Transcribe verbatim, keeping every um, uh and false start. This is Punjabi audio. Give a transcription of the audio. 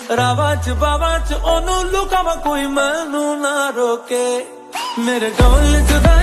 रावा च बावा च ओनू लुकावा कोई मैनू ना रोके मेरे गवल जुदा